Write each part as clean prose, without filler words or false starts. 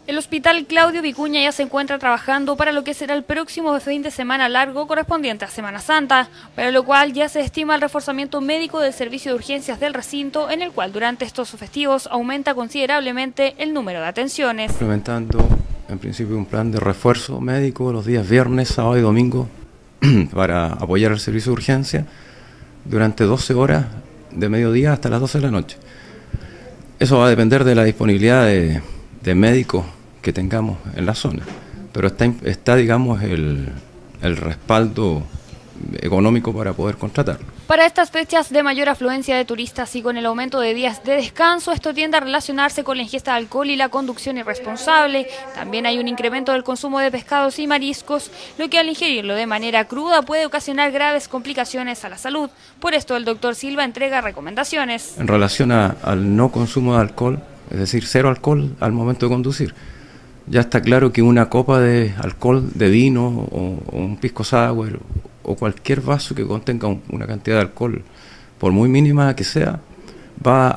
El Hospital Claudio Vicuña ya se encuentra trabajando para lo que será el próximo fin de semana largo correspondiente a Semana Santa, para lo cual ya se estima el reforzamiento médico del servicio de urgencias del recinto, en el cual durante estos festivos aumenta considerablemente el número de atenciones. Implementando en principio un plan de refuerzo médico los días viernes, sábado y domingo para apoyar el servicio de urgencia durante 12 horas de mediodía hasta las 12 de la noche. Eso va a depender de la disponibilidad de médicos que tengamos en la zona, pero está digamos, el respaldo económico para poder contratarlo. Para estas fechas de mayor afluencia de turistas y con el aumento de días de descanso, esto tiende a relacionarse con la ingesta de alcohol y la conducción irresponsable. También hay un incremento del consumo de pescados y mariscos, lo que al ingerirlo de manera cruda puede ocasionar graves complicaciones a la salud. Por esto el doctor Silva entrega recomendaciones. En relación al no consumo de alcohol, es decir, cero alcohol al momento de conducir. Ya está claro que una copa de alcohol, de vino o un pisco sour o cualquier vaso que contenga una cantidad de alcohol, por muy mínima que sea, va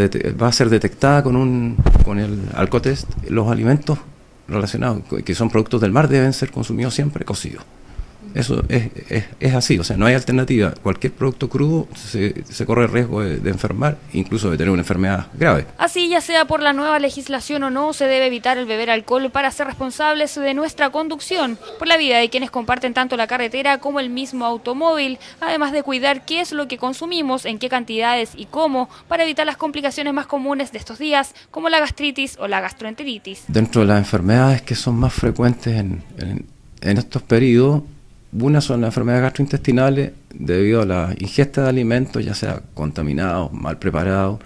a ser detectada con el alcotest. Los alimentos relacionados, que son productos del mar, deben ser consumidos siempre cocidos. Eso es así, o sea, no hay alternativa. Cualquier producto crudo se corre el riesgo de enfermar, incluso de tener una enfermedad grave. Así, ya sea por la nueva legislación o no, se debe evitar el beber alcohol para ser responsables de nuestra conducción, por la vida de quienes comparten tanto la carretera como el mismo automóvil, además de cuidar qué es lo que consumimos, en qué cantidades y cómo, para evitar las complicaciones más comunes de estos días, como la gastritis o la gastroenteritis. Dentro de las enfermedades que son más frecuentes en estos periodos, una son las enfermedades gastrointestinales debido a la ingesta de alimentos, ya sea contaminados, mal preparados.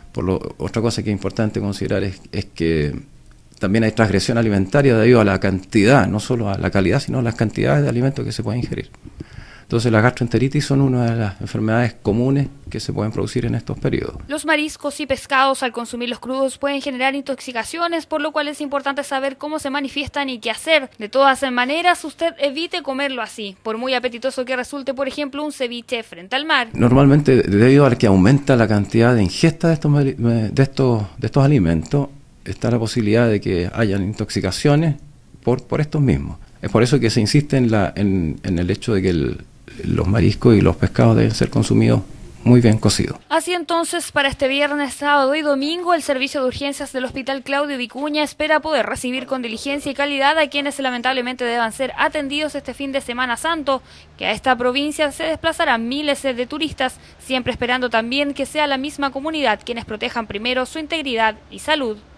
Otra cosa que es importante considerar es que también hay transgresión alimentaria debido a la cantidad, no solo a la calidad, sino a las cantidades de alimentos que se pueden ingerir. Entonces las gastroenteritis son una de las enfermedades comunes que se pueden producir en estos periodos. Los mariscos y pescados al consumirlos crudos pueden generar intoxicaciones, por lo cual es importante saber cómo se manifiestan y qué hacer. De todas maneras, usted evite comerlo así, por muy apetitoso que resulte, por ejemplo, un ceviche frente al mar. Normalmente, debido a que aumenta la cantidad de ingesta de estos alimentos, está la posibilidad de que hayan intoxicaciones por estos mismos. Es por eso que se insiste en el hecho de que los mariscos y los pescados deben ser consumidos muy bien cocidos. Así entonces, para este viernes, sábado y domingo, el servicio de urgencias del Hospital Claudio Vicuña espera poder recibir con diligencia y calidad a quienes lamentablemente deban ser atendidos este fin de Semana Santo, que a esta provincia se desplazarán miles de turistas, siempre esperando también que sea la misma comunidad quienes protejan primero su integridad y salud.